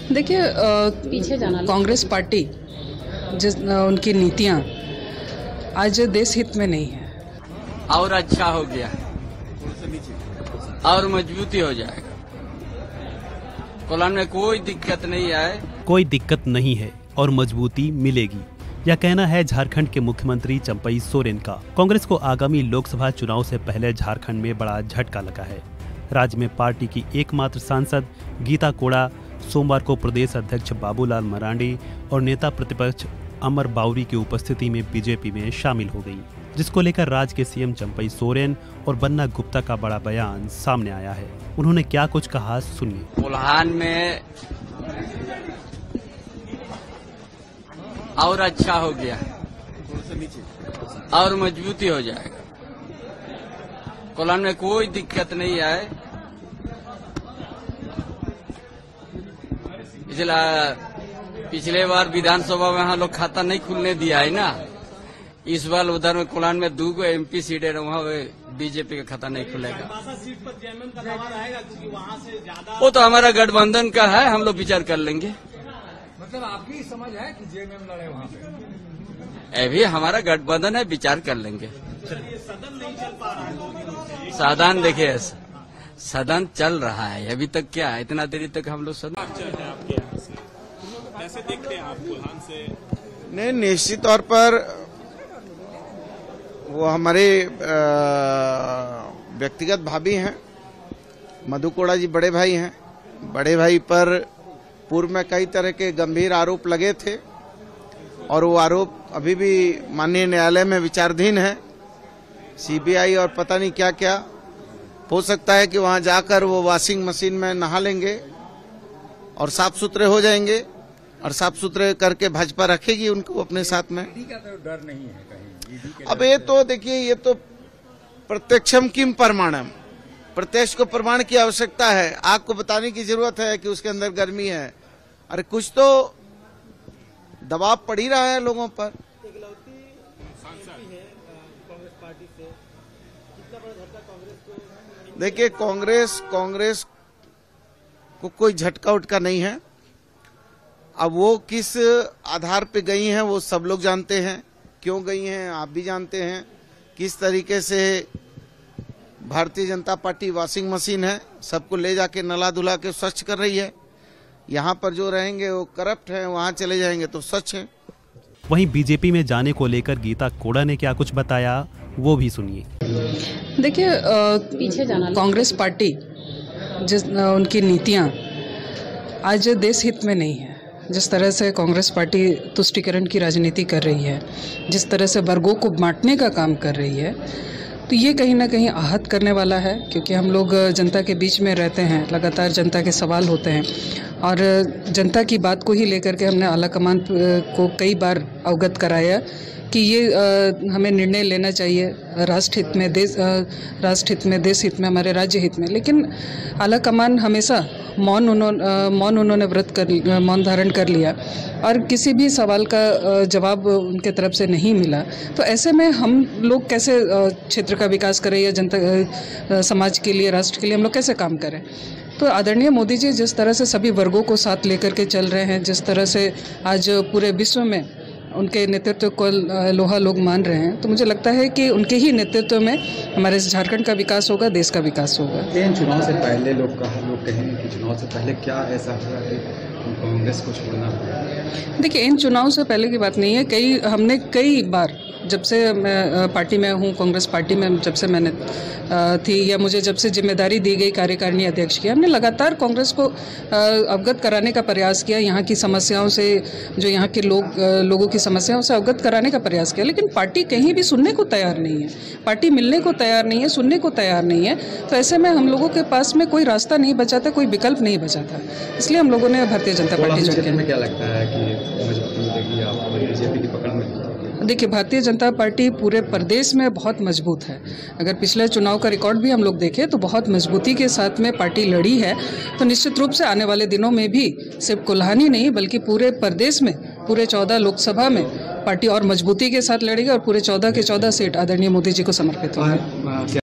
देखिए, पीछे जाना कांग्रेस पार्टी जिस उनकी नीतियां आज देश हित में नहीं है। और अच्छा हो गया और मजबूती हो जाएगा। कोलान में कोई दिक्कत नहीं आए, कोई दिक्कत नहीं है और मजबूती मिलेगी, यह कहना है झारखंड के मुख्यमंत्री चंपई सोरेन का। कांग्रेस को आगामी लोकसभा चुनाव से पहले झारखंड में बड़ा झटका लगा है। राज्य में पार्टी की एकमात्र सांसद गीता कोड़ा सोमवार को प्रदेश अध्यक्ष बाबूलाल मरांडी और नेता प्रतिपक्ष अमर बाउरी की उपस्थिति में बीजेपी में शामिल हो गई, जिसको लेकर राज्य के सीएम चंपई सोरेन और बन्ना गुप्ता का बड़ा बयान सामने आया है। उन्होंने क्या कुछ कहा, सुनिए। कोल्हान में और अच्छा हो गया और मजबूती हो जाएगा। कोल्हान में कोई दिक्कत नहीं आए, पिछले बार विधानसभा में हम लोग खाता नहीं खुलने दिया है ना। इस बार उधर में कोल्हान में 2 MP सीट है, वहाँ बीजेपी का खाता नहीं खुलेगा। वो तो हमारा गठबंधन का है, हम लोग विचार कर लेंगे। मतलब आपकी समझ है कि जेएमएम लड़े वहाँ पे? अभी हमारा गठबंधन है, विचार कर लेंगे। सदन देखिए, सदन चल रहा है अभी तक। क्या है, इतना देरी तक हम लोग सदन कैसे देखते हैं आप कोल्हान से? नहीं, निश्चित तौर पर वो हमारे व्यक्तिगत भाभी हैं। मधु कोड़ा जी बड़े भाई हैं। बड़े भाई पर पूर्व में कई तरह के गंभीर आरोप लगे थे और वो आरोप अभी भी माननीय न्यायालय में विचाराधीन है। सीबीआई और पता नहीं क्या क्या, हो सकता है कि वहां जाकर वो वॉशिंग मशीन में नहा लेंगे और साफ सुथरे हो जाएंगे और साफ सुथरे करके भाजपा रखेगी उनको अपने साथ में। डर नहीं है कहीं? अब ये तो देखिए, ये तो प्रत्यक्षम किम प्रमाणम, प्रत्यक्ष को प्रमाण की आवश्यकता है। आग को बताने की जरूरत है कि उसके अंदर गर्मी है। अरे कुछ तो दबाव पड़ ही रहा है लोगों पर। देखिए, कांग्रेस को कोई झटका उटका नहीं है। अब वो किस आधार पे गई हैं वो सब लोग जानते हैं, क्यों गई हैं आप भी जानते हैं। किस तरीके से Bharatiya Janata party washing machine है, सबको ले जाके नला धुला के स्वच्छ कर रही है। यहाँ पर जो रहेंगे वो करप्ट हैं, वहाँ चले जाएंगे तो स्वच्छ हैं। वहीं बीजेपी में जाने को लेकर गीता कोड़ा ने क्या कुछ बताया, वो भी सुनिए। देखिए, पीछे जाना कांग्रेस पार्टी जिस उनकी नीतियां आज देश हित में नहीं है। जिस तरह से कांग्रेस पार्टी तुष्टीकरण की राजनीति कर रही है, जिस तरह से वर्गों को बांटने का काम कर रही है, तो ये कहीं ना कहीं आहत करने वाला है। क्योंकि हम लोग जनता के बीच में रहते हैं, लगातार जनता के सवाल होते हैं और जनता की बात को ही लेकर के हमने आलाकमान को कई बार अवगत कराया कि ये हमें निर्णय लेना चाहिए राष्ट्र हित में, देश हित में, हमारे राज्य हित में। लेकिन आलाकमान हमेशा मौन धारण कर लिया और किसी भी सवाल का जवाब उनके तरफ से नहीं मिला। तो ऐसे में हम लोग कैसे क्षेत्र का विकास करें या जनता समाज के लिए, राष्ट्र के लिए हम लोग कैसे काम करें? तो आदरणीय मोदी जी जिस तरह से सभी वर्गों को साथ लेकर के चल रहे हैं, जिस तरह से आज पूरे विश्व में उनके नेतृत्व को लोहा लोग मान रहे हैं, तो मुझे लगता है कि उनके ही नेतृत्व में हमारे झारखंड का विकास होगा, देश का विकास होगा। इन चुनाव से पहले लोग कहें कि चुनाव से पहले क्या ऐसा हुआ कि कांग्रेस को छोड़ना पड़ा? देखिए, इन चुनाव से पहले की बात नहीं है। हमने कई बार, जब से मैं पार्टी में हूँ, कांग्रेस पार्टी में जब से मैंने थी या मुझे जब से जिम्मेदारी दी गई कार्यकारिणी अध्यक्ष की, हमने लगातार कांग्रेस को अवगत कराने का प्रयास किया। यहाँ की समस्याओं से, जो यहाँ के लोगों की समस्याओं से अवगत कराने का प्रयास किया। लेकिन पार्टी कहीं भी सुनने को तैयार नहीं है, पार्टी मिलने को तैयार नहीं है, सुनने को तैयार नहीं है। तो ऐसे में हम लोगों के पास में कोई रास्ता नहीं बचा था, कोई विकल्प नहीं बचा था। इसलिए हम लोगों ने भारतीय जनता पार्टी ज्वाइन क्या लगता है कि मजबूती मिलेगी आपको बीजेपी की पकड़ में? देखिए, भारतीय जनता पार्टी पूरे प्रदेश में बहुत मजबूत है। अगर पिछले चुनाव का रिकॉर्ड भी हम लोग देखें तो बहुत मजबूती के साथ में पार्टी लड़ी है। तो निश्चित रूप से आने वाले दिनों में भी सिर्फ कोल्हान ही नहीं बल्कि पूरे प्रदेश में, पूरे 14 लोकसभा में पार्टी और मजबूती के साथ लड़ेगी और पूरे 14 के 14 सीट आदरणीय मोदी जी को समर्पित होंगे।